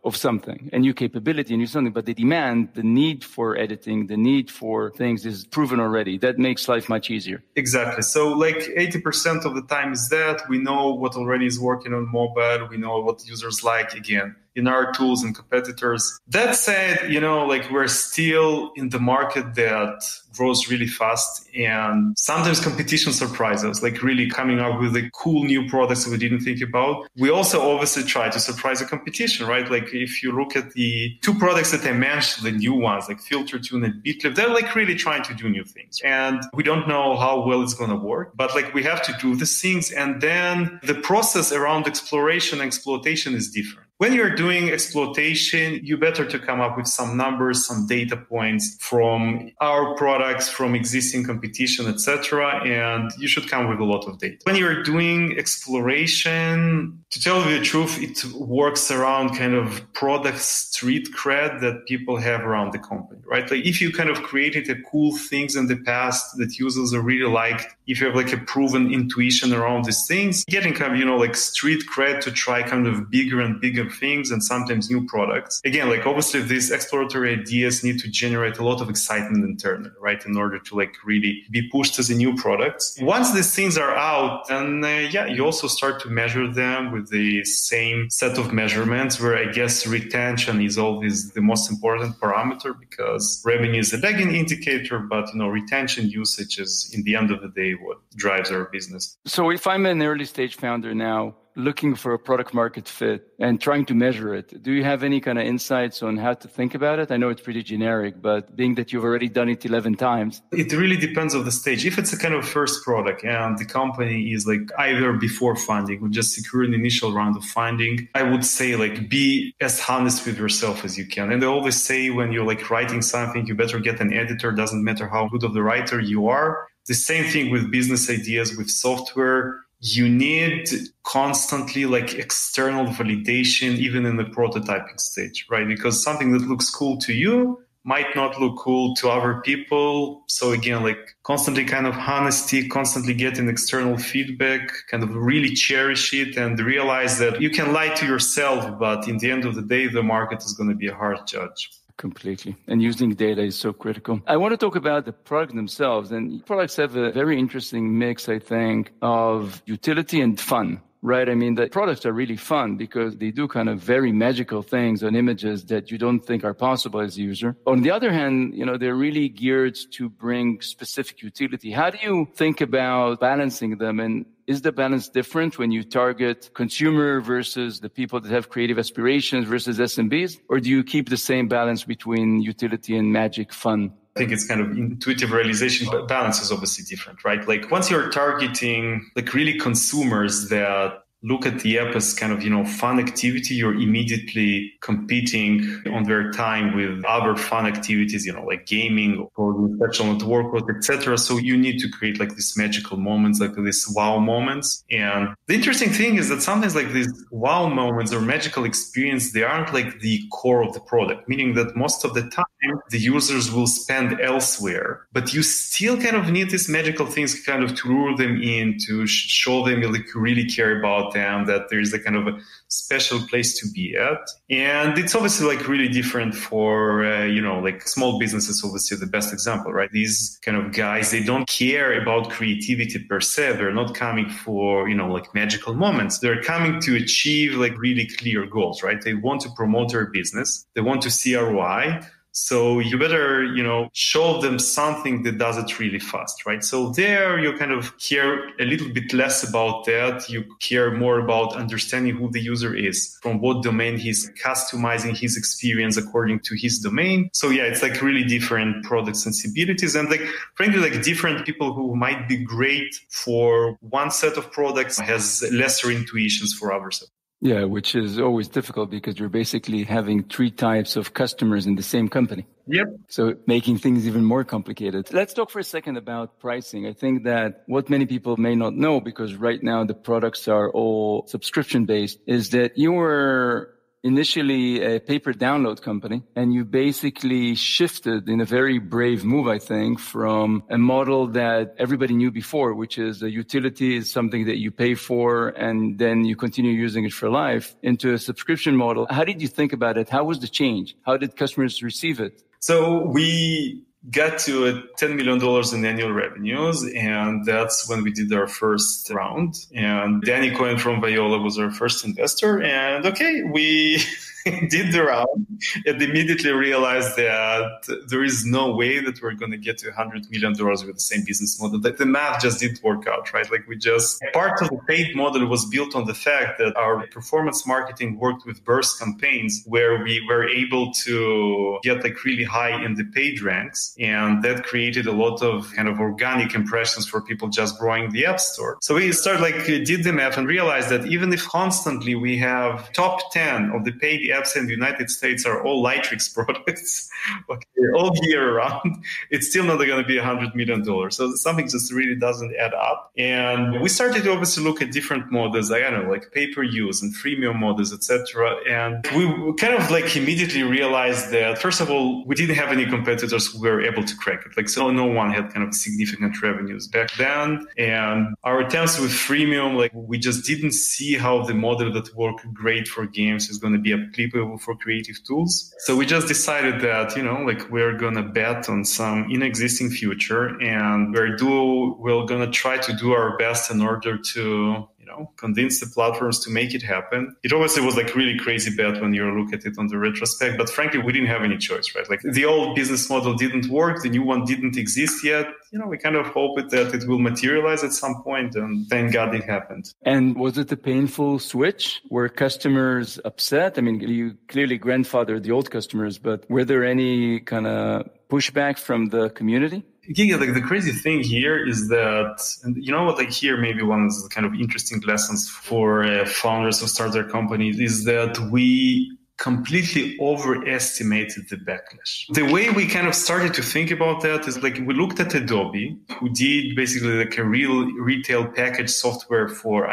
of something, a new capability, a new something, but the demand, the need for editing, the need for things is proven already. That makes life much easier. Exactly. So like 80% of the time is that we know what already is working on mobile. We know what users like, again, in our tools and competitors. That said, like we're still in the market that grows really fast, and sometimes competition surprises us, like really coming up with the cool new products that we didn't think about. We also obviously try to surprise the competition, right? Like if you look at the two products that I mentioned, the new ones like Filter Tune and BitLift, they're like really trying to do new things. And we don't know how well it's going to work, but like we have to do these things. And then the process around exploration and exploitation is different. When you're doing exploitation, you better to come up with some numbers, some data points from our products, from existing competition, etc. And you should come with a lot of data. When you're doing exploration, to tell you the truth, it works around kind of product street cred that people have around the company, right? Like if you kind of created a cool things in the past that users are really liked, if you have like a proven intuition around these things, getting kind of, like street cred to try kind of bigger and bigger things and sometimes new products. Again, like obviously these exploratory ideas need to generate a lot of excitement internally, right? In order to like really be pushed as a new products. Once these things are out, then you also start to measure them with the same set of measurements, where I guess retention is always the most important parameter, because revenue is a lagging indicator, but retention usage is in the end of the day what drives our business. So if I'm an early stage founder now, looking for a product market fit and trying to measure it, do you have any kind of insights on how to think about it? I know it's pretty generic, but being that you've already done it 11 times. It really depends on the stage. If it's a kind of first product and the company is like either before funding or just secure an initial round of funding, I would say like be as honest with yourself as you can. And I always say when you're like writing something, you better get an editor. Doesn't matter how good of the writer you are. The same thing with business ideas, with software. You need constantly like external validation, even in the prototyping stage, right? Because something that looks cool to you might not look cool to other people. So again, like constantly kind of honesty, constantly getting external feedback, kind of really cherish it and realize that you can lie to yourself, but in the end of the day, the market is going to be a hard judge. Completely. And using data is so critical. I want to talk about the product themselves. And products have a very interesting mix, I think, of utility and fun, right? I mean, the products are really fun because they do kind of very magical things on images that you don't think are possible as a user. On the other hand, they're really geared to bring specific utility. How do you think about balancing them? And is the balance different when you target consumer versus the people that have creative aspirations versus SMBs? Or do you keep the same balance between utility and magic fun? I think it's kind of intuitive realization, but balance is obviously different, right? Like once you're targeting like really consumers that look at the app as kind of, fun activity, you're immediately competing on their time with other fun activities, like gaming or social network, etc. So you need to create like these magical moments, like these wow moments. And the interesting thing is that sometimes like these wow moments or magical experience, they aren't like the core of the product, meaning that most of the time the users will spend elsewhere, but you still kind of need these magical things kind of to lure them in, to show them like you really care about them, that there's a kind of a special place to be at. And it's obviously like really different for, like small businesses, obviously the best example, right? These kind of guys, they don't care about creativity per se. They're not coming for, like magical moments. They're coming to achieve like really clear goals, right? They want to promote their business. They want to see ROI. So you better, show them something that does it really fast, right? So there you kind of care a little bit less about that. You care more about understanding who the user is, from what domain he's customizing his experience according to his domain. So yeah, it's like really different product sensibilities and like, frankly, like different people who might be great for one set of products has lesser intuitions for others. Yeah, which is always difficult because you're basically having 3 types of customers in the same company. Yep. So making things even more complicated. Let's talk for a second about pricing. I think that what many people may not know, because right now the products are all subscription based, is that you were initially a pay-per download company, and you basically shifted in a very brave move, I think, from a model that everybody knew before, which is a utility is something that you pay for and then you continue using it for life, into a subscription model. How did you think about it? How was the change? How did customers receive it? So we got to $10 million in annual revenues, and that's when we did our first round. And Danny Cohen from Viola was our first investor. And okay, we did the round and immediately realized that there is no way that we're going to get to $100 million with the same business model. That the math just didn't work out, right? Like part of the paid model was built on the fact that our performance marketing worked with burst campaigns where we were able to get like really high in the paid ranks. And that created a lot of kind of organic impressions for people just growing the app store. So we started did the math and realized that even if constantly we have top 10 of the paid apps in the United States are all Lightricks products, all year round, it's still not going to be $100 million. So something just really doesn't add up. And we started to obviously look at different models, like pay-per-use and freemium models, etc. And we kind of immediately realized that, first of all, we didn't have any competitors who were able to crack it. So no one had kind of significant revenues back then. And our attempts with freemium, we just didn't see how the model that worked great for games is going to be applicable for creative tools. So we just decided that, we're going to bet on some inexisting future, and we're going to try to do our best in order to convince the platforms to make it happen. It obviously was really crazy bet when you look at it on the retrospect, but frankly, we didn't have any choice, right? The old business model didn't work. The new one didn't exist yet. We kind of hoped that it will materialize at some point, and thank God it happened. And was it a painful switch? Were customers upset? I mean, you clearly grandfathered the old customers, but were there any kind of pushback from the community? Yeah, the crazy thing here is that, and here maybe one of the kind of interesting lessons for founders who start their companies is that we completely overestimated the backlash. The way we kind of started to think about that is we looked at Adobe, who did basically a real retail package software for,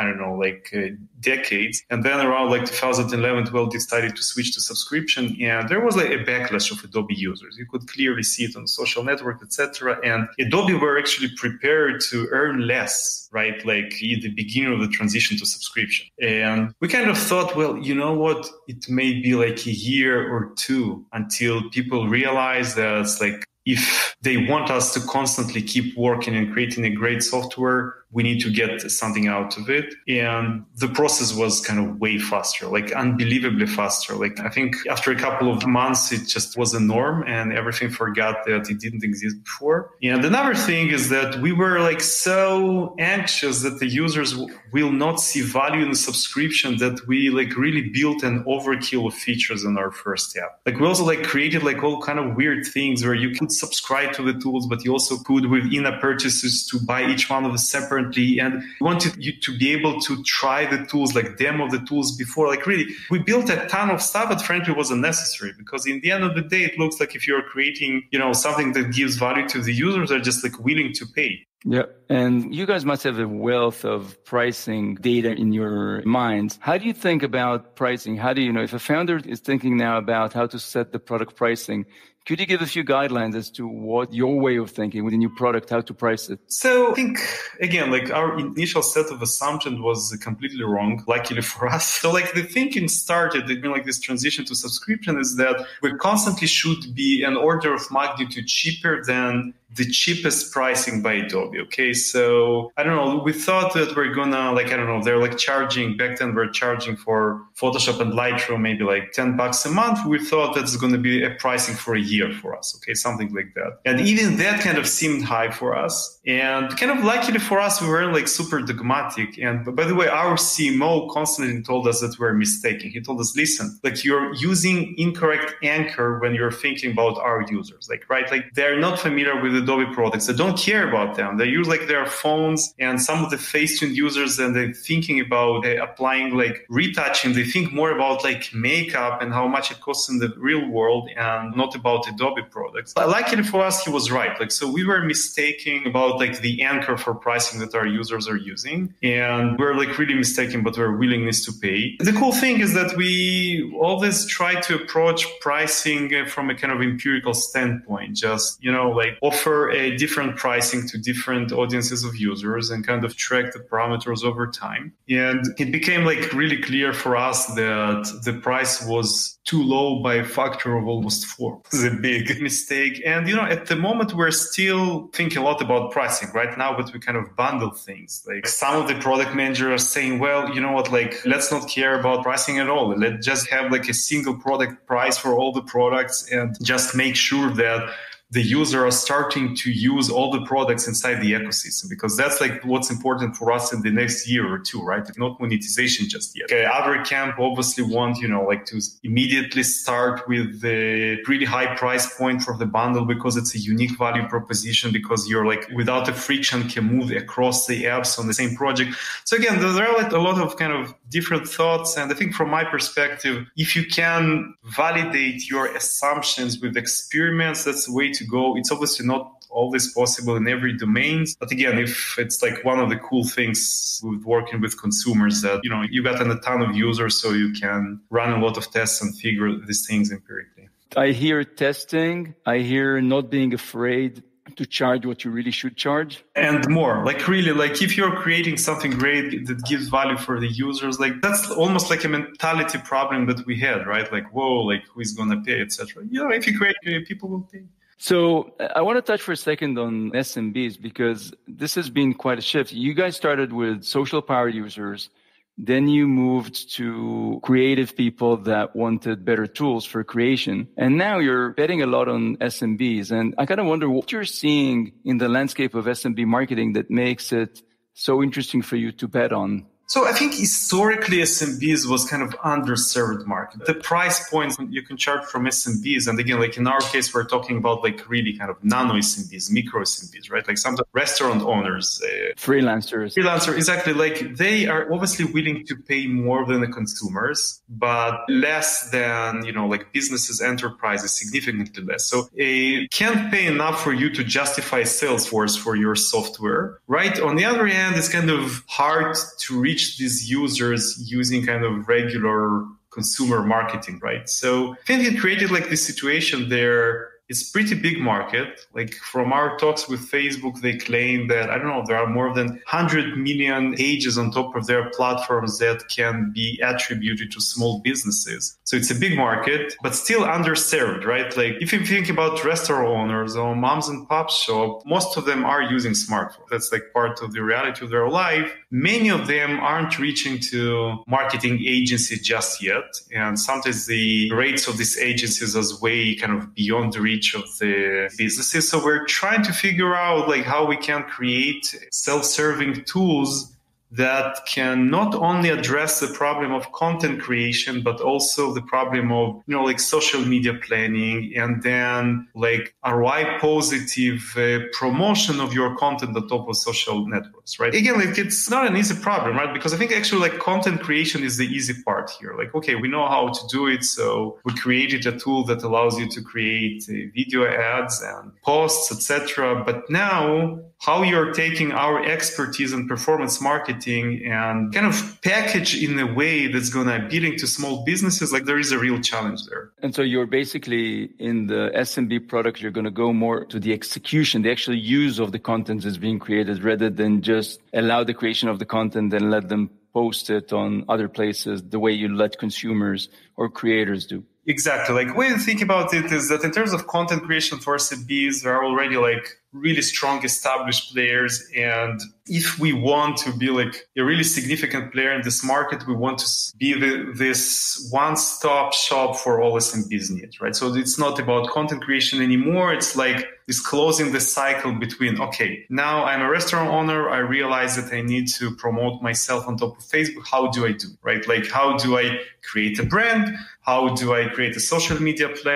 decades. And then around 2011, 12, decided to switch to subscription. And there was a backlash of Adobe users. You could clearly see it on the social network, etc. And Adobe were actually prepared to earn less, right? In the beginning of the transition to subscription. And we kind of thought, well, you know what? It may be a year or two until people realize that if they want us to constantly keep working and creating a great software, we need to get something out of it. And the process was kind of way faster, unbelievably faster. I think after a couple of months, it just was a norm and everything forgot that it didn't exist before. And another thing is that we were so anxious that the users will not see value in the subscription that we really built an overkill of features in our first app. We also created all kind of weird things where you could subscribe to the tools, but you also could with in-app purchases to buy each one of them separately. And we wanted you to be able to try the tools, demo the tools before. Really, we built a ton of stuff that frankly was unnecessary, because in the end of the day, it looks like if you're creating, something that gives value to the users, they're just willing to pay. Yeah. And you guys must have a wealth of pricing data in your minds. How do you think about pricing? How do you know if a founder is thinking now about how to set the product pricing? Could you give a few guidelines as to what your way of thinking with a new product, how to price it? So I think, again, our initial set of assumptions was completely wrong, luckily for us. So the thinking started, this transition to subscription is that we constantly should be an order of magnitude cheaper than the cheapest pricing by Adobe. Okay. So I don't know. We thought that we're gonna they're charging back then. We're charging for Photoshop and Lightroom maybe $10 a month. We thought that's going to be a pricing for a year for us. Okay. Something like that. And even that kind of seemed high for us. And kind of luckily for us, we weren't super dogmatic. And by the way, our CMO constantly told us that we're mistaken. He told us, listen, you're using incorrect anchor when you're thinking about our users. They're not familiar with Adobe products. They don't care about them. They use their phones and some of the Facetune users, and they're thinking about applying retouching. They think more about makeup and how much it costs in the real world and not about about Adobe products. But luckily for us, he was right. Like, so we were mistaken about like the anchor for pricing that our users are using. And we're like really mistaken about our willingness to pay. The cool thing is that we always try to approach pricing from a kind of empirical standpoint, just, like offer a different pricing to different audiences of users and kind of track the parameters over time. And it became like really clear for us that the price was too low by a factor of almost 4. This is a big mistake. And, at the moment, we're still thinking a lot about pricing right now, but we kind of bundle things. Like some of the product managers are saying, well, you know what, like, let's not care about pricing at all. Let's just have like a single product price for all the products and just make sure that the user are starting to use all the products inside the ecosystem, because that's like what's important for us in the next year or two, right? Not monetization just yet. Okay, other camp obviously want, like to immediately start with the pretty high price point for the bundle because it's a unique value proposition, because you're like without a friction can move across the apps on the same project. So again, there are like a lot of kind of different thoughts. And I think from my perspective, if you can validate your assumptions with experiments, that's the way to go. It's obviously not always possible in every domain. But again, if it's like one of the cool things with working with consumers that, you got a ton of users, so you can run a lot of tests and figure these things empirically. I hear testing. I hear not being afraid to charge what you really should charge. And more, like really, like if you're creating something great that gives value for the users, like that's almost like a mentality problem that we had, right? Like, whoa, like who is going to pay, etc. If you create, people will pay. So I want to touch for a second on SMBs, because this has been quite a shift. You guys started with social power users. Then you moved to creative people that wanted better tools for creation. And now you're betting a lot on SMBs. And I kind of wonder what you're seeing in the landscape of SMB marketing that makes it so interesting for you to bet on. So I think historically SMBs was kind of underserved market. The price points you can charge from SMBs, and again, like in our case, we're talking about like really kind of nano SMBs, micro SMBs, right? Like some restaurant owners, freelancer, exactly. Like they are obviously willing to pay more than the consumers, but less than, like businesses, enterprises, significantly less. So can't pay enough for you to justify sales force for your software, right? On the other hand, it's kind of hard to reach these users using kind of regular consumer marketing, right? So I think it created like this situation there. It's pretty big market. Like from our talks with Facebook, they claim that, there are more than 100 million pages on top of their platforms that can be attributed to small businesses. So it's a big market, but still underserved, right? Like if you think about restaurant owners or moms and pop shop, most of them are using smartphones. That's like part of the reality of their life. Many of them aren't reaching to marketing agencies just yet. And sometimes the rates of these agencies is way kind of beyond the reach of the businesses. So we're trying to figure out like how we can create self-serving tools that can not only address the problem of content creation, but also the problem of, like social media planning, and then like ROI positive promotion of your content on top of social networks, right? Again, like it's not an easy problem, right? Because I think actually like content creation is the easy part here. Like, okay, we know how to do it. So we created a tool that allows you to create video ads and posts, etc. But now how you're taking our expertise in performance marketing and kind of package in a way that's going to appealing to small businesses, like there is a real challenge there. And so you're basically in the SMB product, you're going to go more to the execution, the actual use of the content that's being created, rather than just allow the creation of the content and let them post it on other places the way you let consumers or creators do. Exactly. Like, the way to think about it is that in terms of content creation for SMBs, there are already like really strong established players. And if we want to be like a really significant player in this market, we want to be this one-stop shop for all SMBs needs, right? So it's not about content creation anymore. It's like it's closing the cycle between, okay, now I'm a restaurant owner. I realize that I need to promote myself on top of Facebook. How do I do, right? Like, how do I create a brand? How do I create a social media plan?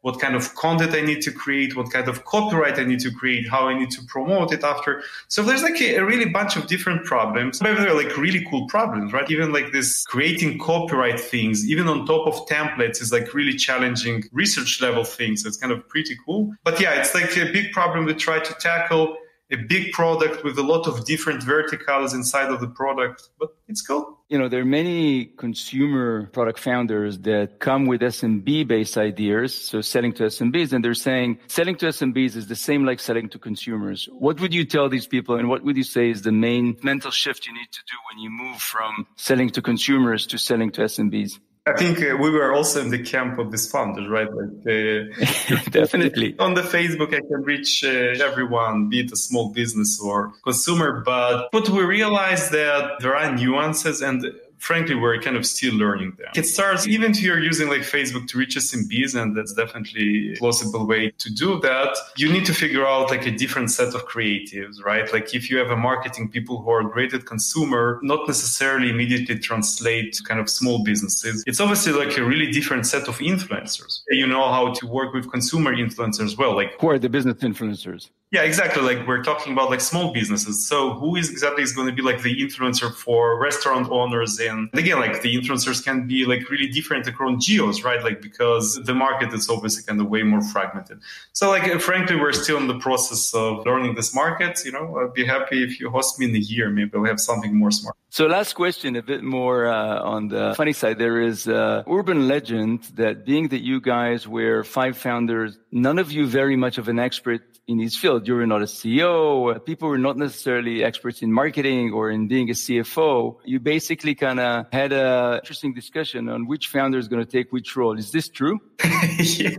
what kind of content I need to create, what kind of copyright I need to create, how I need to promote it after. So there's like a really bunch of different problems. But they're like really cool problems, right? Even like this creating copyright things, even on top of templates, is like really challenging research level things. So it's kind of pretty cool. But yeah, it's like a big problem to try to tackle, a big product with a lot of different verticals inside of the product, but it's cool. There are many consumer product founders that come with SMB-based ideas, so selling to SMBs, and they're saying selling to SMBs is the same like selling to consumers. What would you tell these people, and what would you say is the main mental shift you need to do when you move from selling to consumers to selling to SMBs? I think we were also in the camp of these founders, right? Like, definitely. On the Facebook, I can reach everyone, be it a small business or consumer. But we realized that there are nuances, and frankly, we're kind of still learning them. It starts even if you're using like Facebook to reach SMBs, and that's definitely a plausible way to do that. You need to figure out like a different set of creatives, right? Like if you have a marketing people who are great at consumer, not necessarily immediately translate to kind of small businesses. It's obviously like a really different set of influencers. You know how to work with consumer influencers as well. Like who are the business influencers? Yeah, exactly. Like we're talking about like small businesses. So who is going to be like the influencer for restaurant owners? And again, like the influencers can be like really different across geos, right? Like because the market is obviously kind of way more fragmented. So like, frankly, we're still in the process of learning this market. I'd be happy if you host me in a year. Maybe we'll have something more smart. So last question, a bit more on the funny side. There is urban legend that being that you guys were 5 founders, none of you very much of an expert in his field. You were not a CEO. People were not necessarily experts in marketing or in being a CFO. You basically kind of had an interesting discussion on which founder is going to take which role. Is this true? Yeah,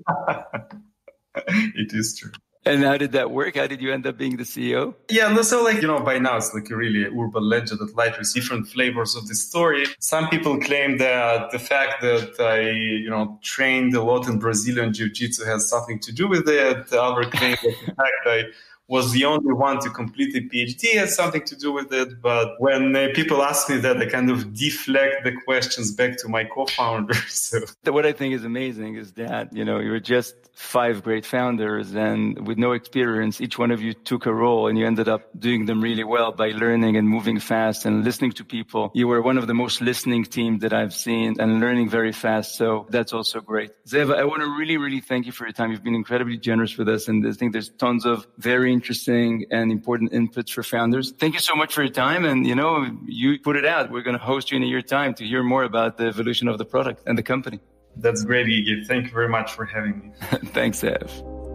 it is true. And how did that work? How did you end up being the CEO? Yeah, no, so like, by now it's like a really urban legend at Lightricks, different flavors of the story. Some people claim that the fact that I, trained a lot in Brazilian Jiu-Jitsu has something to do with it. Others claim that the fact I was the only one to complete the PhD has something to do with it. But when people ask me that, I kind of deflect the questions back to my co-founder. So what I think is amazing is that, you were just 5 great founders, and with no experience, each one of you took a role and you ended up doing them really well by learning and moving fast and listening to people. You were one of the most listening teams that I've seen and learning very fast. So that's also great. Zeev, I want to really, really thank you for your time. You've been incredibly generous with us, and I think there's tons of very interesting and important inputs for founders. Thank you so much for your time. And, you put it out. We're going to host you in a year's time to hear more about the evolution of the product and the company. That's great, Gigi. Thank you very much for having me. Thanks, Zeev.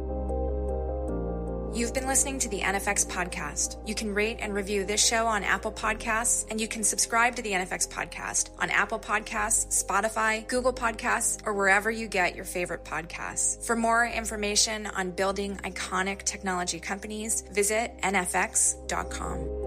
You've been listening to the NFX podcast. You can rate and review this show on Apple Podcasts, and you can subscribe to the NFX podcast on Apple Podcasts, Spotify, Google Podcasts, or wherever you get your favorite podcasts. For more information on building iconic technology companies, visit nfx.com.